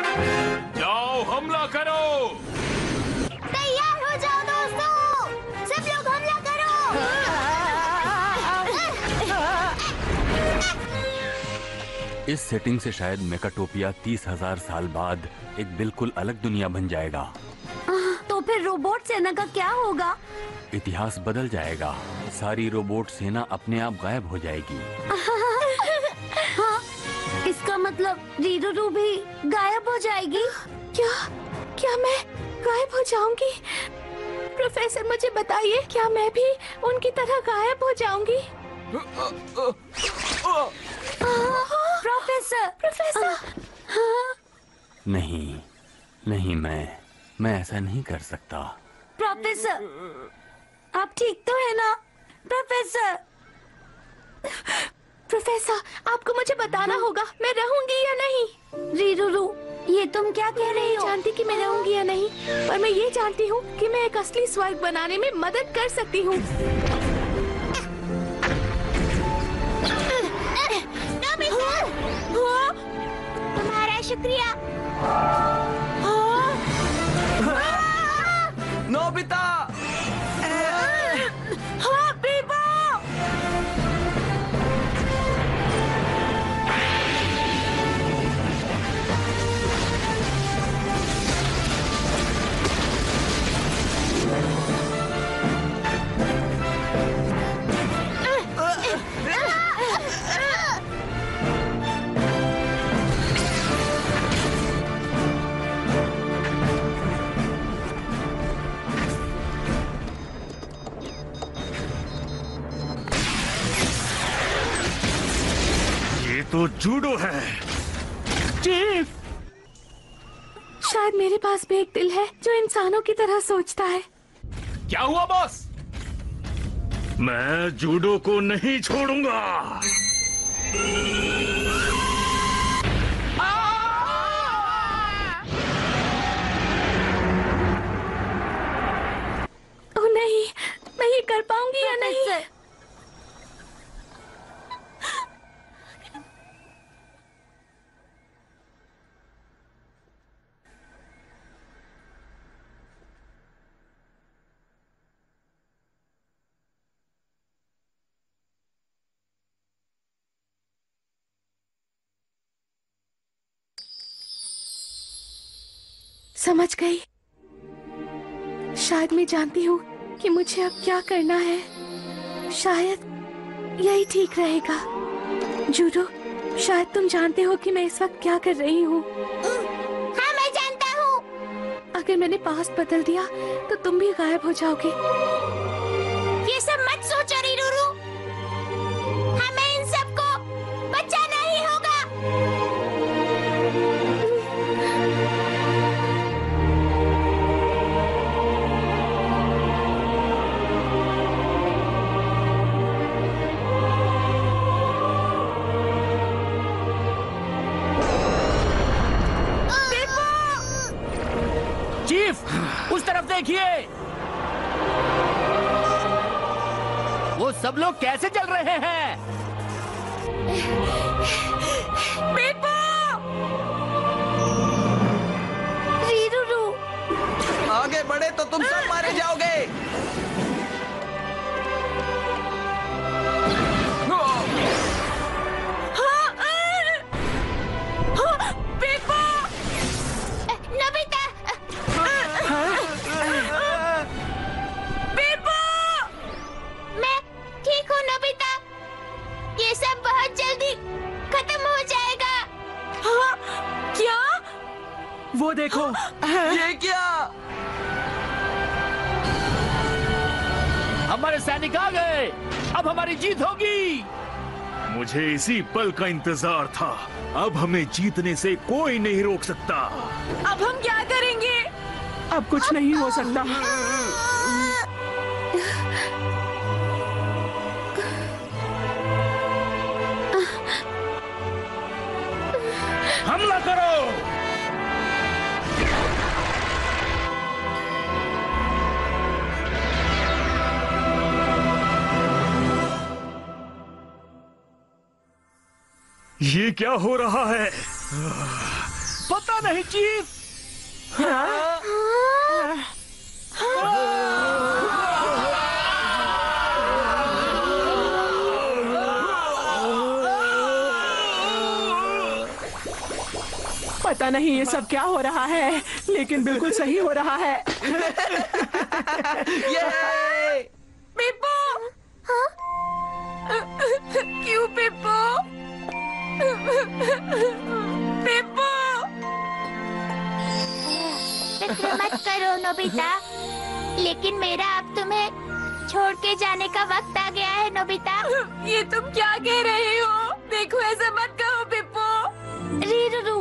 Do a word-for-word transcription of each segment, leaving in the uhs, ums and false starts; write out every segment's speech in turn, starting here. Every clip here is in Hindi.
जाओ हमला करो। तैयार हो जाओ दोस्तों, सब लोग हमला करो। इस सेटिंग से शायद मेकाटोपिया तीस हजार साल बाद एक बिल्कुल अलग दुनिया बन जाएगा। तो फिर रोबोट सेना का क्या होगा? इतिहास बदल जाएगा। सारी रोबोट सेना अपने आप गायब हो जाएगी। हाँ, इसका मतलब रीरूरू भी गायब हो जाएगी। क्या क्या मैं गायब हो जाऊंगी? प्रोफेसर मुझे बताइए, क्या मैं भी उनकी तरह गायब हो जाऊंगी? प्रोफेसर प्रोफेसर नहीं नहीं, मैं मैं ऐसा नहीं कर सकता। प्रोफेसर, आप ठीक तो है ना? प्रोफेसर प्रोफेसर, आपको मुझे बताना होगा मैं रहूंगी या नहीं। रीरूरू, ये तुम क्या कह रही हो? जानती कि मैं रहूंगी या नहीं, पर मैं ये जानती हूँ कि मैं एक असली स्वर्ग बनाने में मदद कर सकती हूँ। तुम्हारा शुक्रिया। नोबिता! हाँ बीबो! तो जूडो है। चीफ, शायद मेरे पास भी एक दिल है जो इंसानों की तरह सोचता है। क्या हुआ बॉस? मैं जूडो को नहीं छोड़ूंगा। ओह नहीं, मैं ये कर पाऊंगी या नहीं? समझ गई। शायद मैं जानती हूँ कि मुझे अब क्या करना है। शायद यही ठीक रहेगा। जूडो, शायद तुम जानते हो कि मैं इस वक्त क्या कर रही हूँ। हाँ, मैं जानता हूँ। अगर मैंने पास्ट बदल दिया तो तुम भी गायब हो जाओगे। ये सब मत सोचो रीरूरू, हमें इन सबको बचाना ही होगा। चीफ, उस तरफ देखिए। वो सब लोग कैसे चल रहे हैं? रीरूरू, आगे बढ़े तो तुम सब मारे जाओगे। नोबिता, मैं ठीक हूँ नोबिता। ये सब बहुत जल्दी खत्म हो जाएगा। हाँ, क्या? वो देखो। ये क्या? हमारे सैनिक आ गए। अब हमारी जीत होगी। मुझे इसी पल का इंतजार था। अब हमें जीतने से कोई नहीं रोक सकता। अब हम क्या करेंगे? अब कुछ नहीं हो सकता। हमला करो। ये क्या हो रहा है? पता नहीं चीफ। पता नहीं ये सब क्या हो रहा है, लेकिन बिल्कुल सही हो रहा है। ये पिप्पो, क्यों पिप्पो? पिप्पो, फिक्र मत करो नोबिता, लेकिन मेरा अब तुम्हें छोड़ के जाने का वक्त आ गया है नोबिता। ये तुम क्या कह रहे हो? देखो ऐसा मत कहो पिप्पो। रीरू,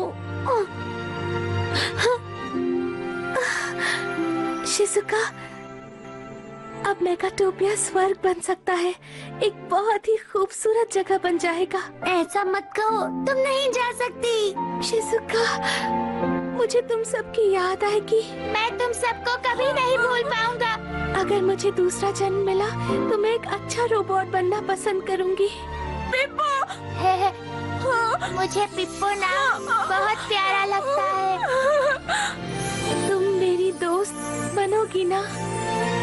शिजुका, अब मेगाटोपिया स्वर्ग बन सकता है, एक बहुत ही खूबसूरत जगह बन जाएगा। ऐसा मत कहो, तुम नहीं जा सकती। शिजुका, मुझे तुम सबकी याद आएगी। मैं तुम सबको कभी नहीं भूल पाऊंगा। अगर मुझे दूसरा जन्म मिला तो मैं एक अच्छा रोबोट बनना पसंद करूंगी। पिप्पो, है, है, मुझे पिप्पो नाम बहुत प्यारा लगता है। तुम मेरी दोस्त बनोगी ना?